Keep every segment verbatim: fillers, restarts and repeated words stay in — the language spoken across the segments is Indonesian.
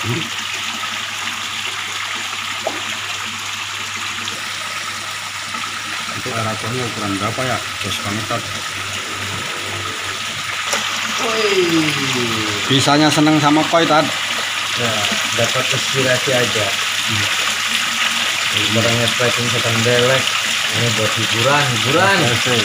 Hmm. Untuk aeratornya ukuran berapa ya? Terus banget Tad. Bisanya seneng sama koi Tad. Nah, dapat inspirasi aja. Hmm. Barangnya tracking setan belek. Ini buat hiburan, hiburan. Oke.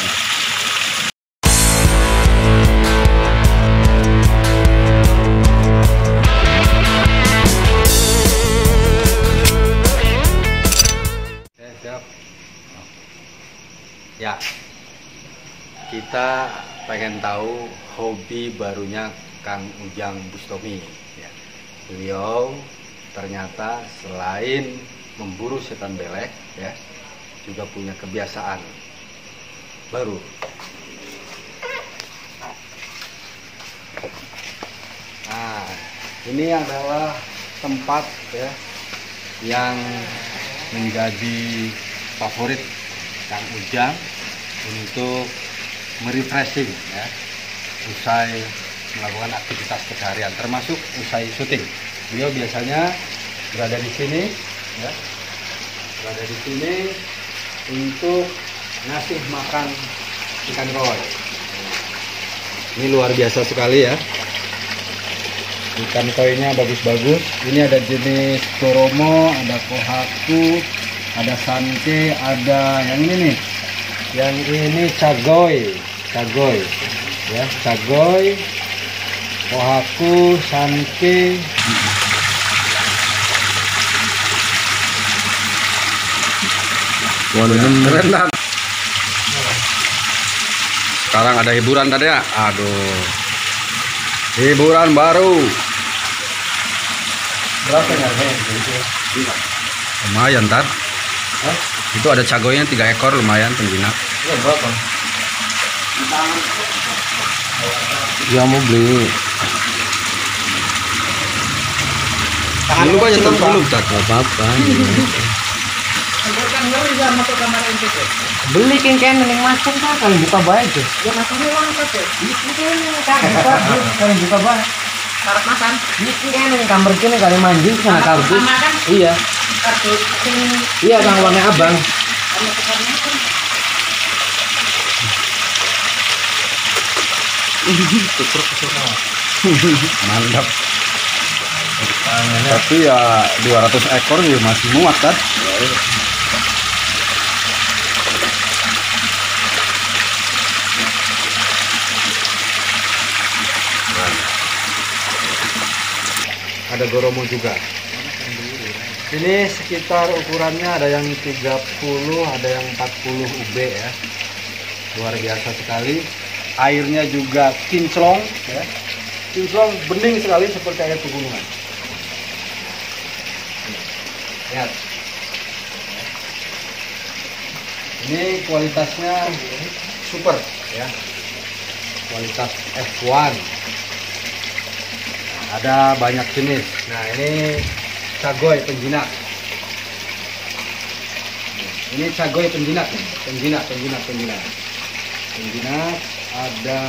Siap. Ya, kita pengen tahu hobi barunya Kang Ujang Bustomi. Ya. Beliau ternyata selain memburu setan belek, ya, juga punya kebiasaan baru. Nah, ini adalah tempat ya yang menjadi favorit Kang Ujang untuk merefreshing ya, usai melakukan aktivitas keseharian, termasuk usai syuting. Beliau biasanya berada di sini ya, berada di sini untuk ngasih makan ikan koi. Ini luar biasa sekali ya. Ikan koinya bagus-bagus. Ini ada jenis goromo, ada kohaku, ada sanke, ada yang ini nih. Yang ini cagoy, cagoy. Ya, cagoy, kohaku, sanke. Wah, keren Tad. Sekarang ada hiburan tadi ya. Aduh. Hiburan baru. Berapa harganya? Lumayan Tad. Hah? Itu ada cagoynya tiga ekor, lumayan pengjinak. Ya, berapa? Ya mau beli. Dulu banyak tuh belum Tad. Gak apa-apa. Beli kan mending masuk kan kalau buka baik tuh. Ya masuknya uang apa tuh? Ini kan buka kalau buka baik. Syarat makan. Ini kan yang kamar kene kali manjing sana kardus. Iya. Kardus. Iya Kang warna abang. Mantap. Tapi ya dua ratus ekor ya masih muat kan? Ada goromo juga. Ini sekitar ukurannya ada yang tiga puluh, ada yang empat puluh U B ya. Luar biasa sekali. Airnya juga kinclong ya. Kinclong bening sekali seperti air pegunungan. Lihat. Ini kualitasnya super ya. Kualitas F satu. Ada banyak jenis. Nah, ini cagoy penjinak. Ini cagoy penjinak, penjinak, penjinak, penjinak. Penjinak ada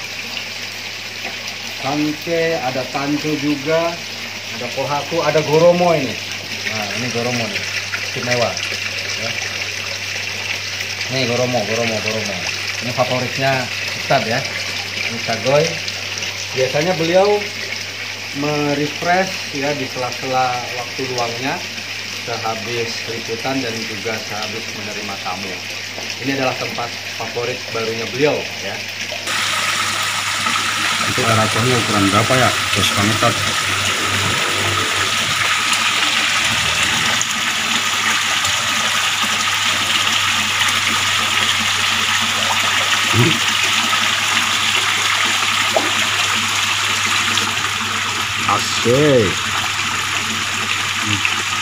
sanke, ada tanco juga, ada kohaku, ada goromo ini. Nah, ini goromo nih, istimewa. Ya. Nih goromo, goromo, goromo. Ini favoritnya Ustadz ya. Ini cagoy. Biasanya beliau merefresh ya di sela-sela waktu luangnya sehabis liputan dan juga sehabis menerima tamu. Ini adalah tempat favorit barunya beliau ya. Untuk aeratornya ukuran berapa ya? Terus banget Tad. Hmm. Asik. Hmm.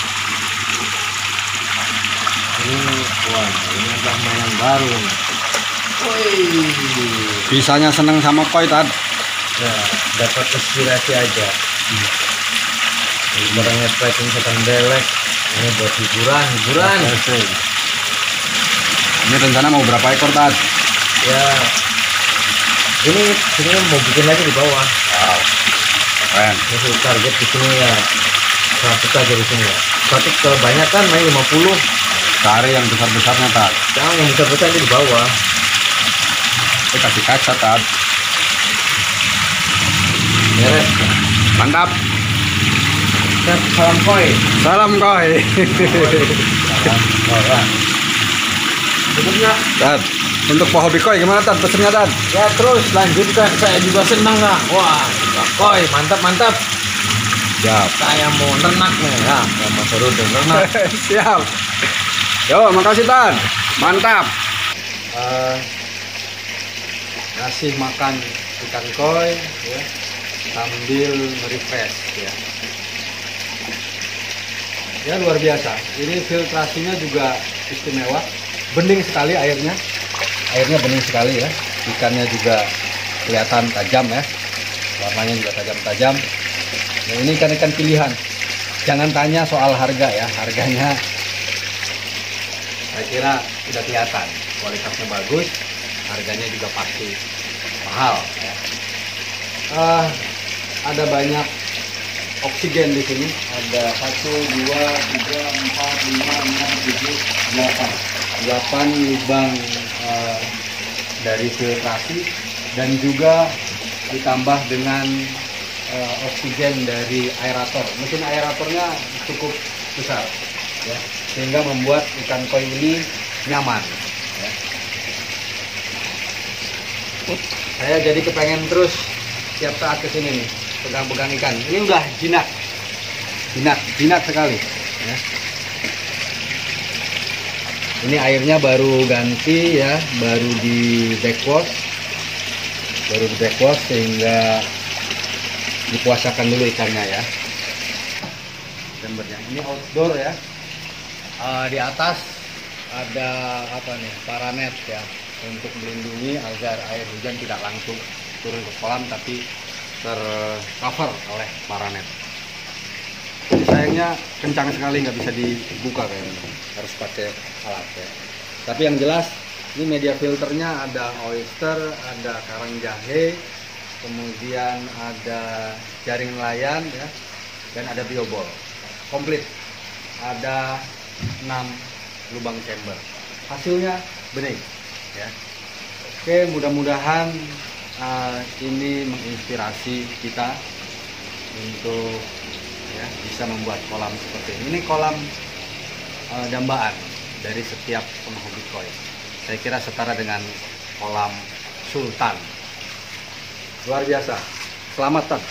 Ini, wah, ini adalah mainan baru. Woi. Bisanya seneng sama koi Tad. Nah, dapat inspirasi aja. Hmm. Barangnya tracking setan belek. Ini buat hiburan, hiburan. Oke. Ini rencana mau berapa ekor Tad? Ya, ini ini mau bikin lagi di bawah. Wow. Keren. Ini target di sini ya seratus aja di sini ya. Tapi kebanyakan main lima puluh. Cari yang besar-besarnya Tad. Jangan yang besar-besar di bawah. Eh, kasih kaca Tad. Beres. Mantap. Dan salam koi. Salam koi. Sebetulnya Tad, untuk pehobi koi gimana Tad? Pesennya Tad? ya terus lanjutkan, saya juga senang nggak. Wah, koi mantap mantap. Siap. Saya mau ternak nih ya, saya mau seru ternak. Siap. Yo, makasih Tad. Mantap. Uh, ngasih makan ikan koi ya, sambil merefresh ya. Ya luar biasa. Ini filtrasinya juga istimewa. Bening sekali airnya. Airnya bening sekali ya. Ikannya juga kelihatan tajam ya. Warnanya juga tajam-tajam. Nah, ini ikan-ikan pilihan. Jangan tanya soal harga ya. Harganya saya kira sudah kelihatan. Kualitasnya bagus. Harganya juga pasti mahal ya. Uh, ada banyak oksigen di sini. Ada satu, dua, tiga, empat, lima, enam, tujuh, delapan. Delapan lubang uh, dari filtrasi dan juga ditambah dengan uh, oksigen dari aerator. Mesin aeratornya cukup besar, ya, sehingga membuat ikan koi ini nyaman. Ya. Saya jadi kepengen terus tiap saat kesini nih, pegang-pegang ikan. Ini udah jinak, jinak, jinak sekali. Ya. Ini airnya baru ganti ya, baru di backwash, baru di backwash sehingga dipuasakan dulu ikannya ya. Chambernya ini outdoor ya. Uh, di atas ada apa nih, paranet ya, untuk melindungi agar air hujan tidak langsung turun ke kolam tapi tercover oleh paranet. Sayangnya kencang sekali, nggak bisa dibuka kayaknya, harus pakai alat ya. Tapi yang jelas ini media filternya ada oyster, ada karang jahe, kemudian ada jaring nelayan ya, dan ada biobol. Komplit. Ada enam lubang chamber. Hasilnya bening ya. Oke, mudah-mudahan uh, ini menginspirasi kita untuk ya, bisa membuat kolam seperti ini. Ini kolam uh, dambaan dari setiap penghobi koi. Saya kira setara dengan kolam sultan. Luar biasa. Selamat Tan.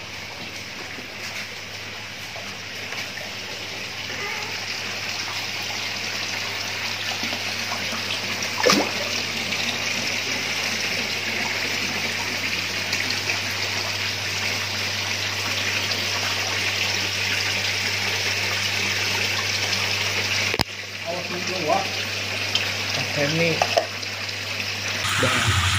Wah, ini dan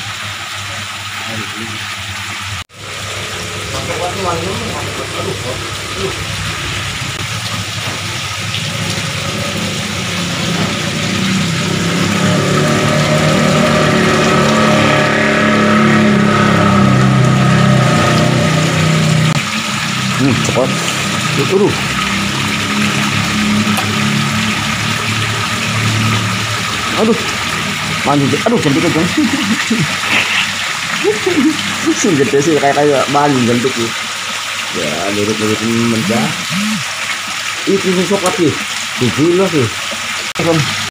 Hmm, cepat. Aduh. Aduh. Mandi. Aduh, cantik aja. Sing gede sih kayak kayak banyu cantik sih. Ya, lurut-lurut mendah. Itu coklat sih. Tujuh lah sih.